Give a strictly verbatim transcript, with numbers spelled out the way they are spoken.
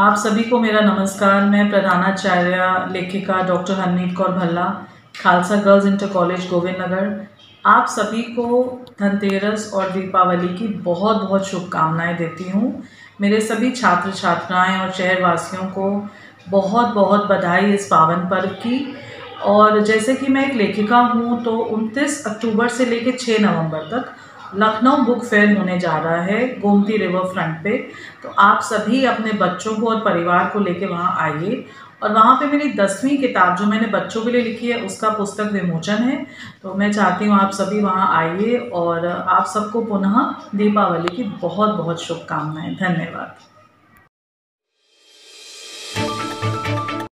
आप सभी को मेरा नमस्कार। मैं प्रधानाचार्य लेखिका doctor Harmeet Kaur Bhalla, Khalsa girls inter college Govind Nagar, आप सभी को धनतेरस और दीपावली की बहुत बहुत शुभकामनाएं देती हूँ। मेरे सभी छात्र छात्राएं और शहरवासियों को बहुत बहुत बधाई इस पावन पर्व की। और जैसे कि मैं एक लेखिका हूँ, तो उनतीस अक्टूबर से लेकर छः नवंबर तक लखनऊ बुक फेयर होने जा रहा है गोमती रिवर फ्रंट पे। तो आप सभी अपने बच्चों को और परिवार को लेके वहाँ आइए। और वहाँ पे मेरी दसवीं किताब जो मैंने बच्चों के लिए लिखी है उसका पुस्तक विमोचन है। तो मैं चाहती हूँ आप सभी वहाँ आइए और आप सबको पुनः दीपावली की बहुत बहुत शुभकामनाएं। धन्यवाद।